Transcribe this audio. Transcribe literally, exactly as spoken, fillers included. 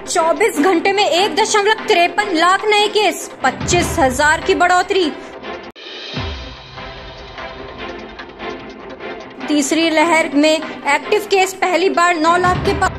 चौबीस घंटे में एक दशमलव तिरपन लाख नए केस, पच्चीस हजार की बढ़ोतरी। तीसरी लहर में एक्टिव केस पहली बार नौ लाख के पार।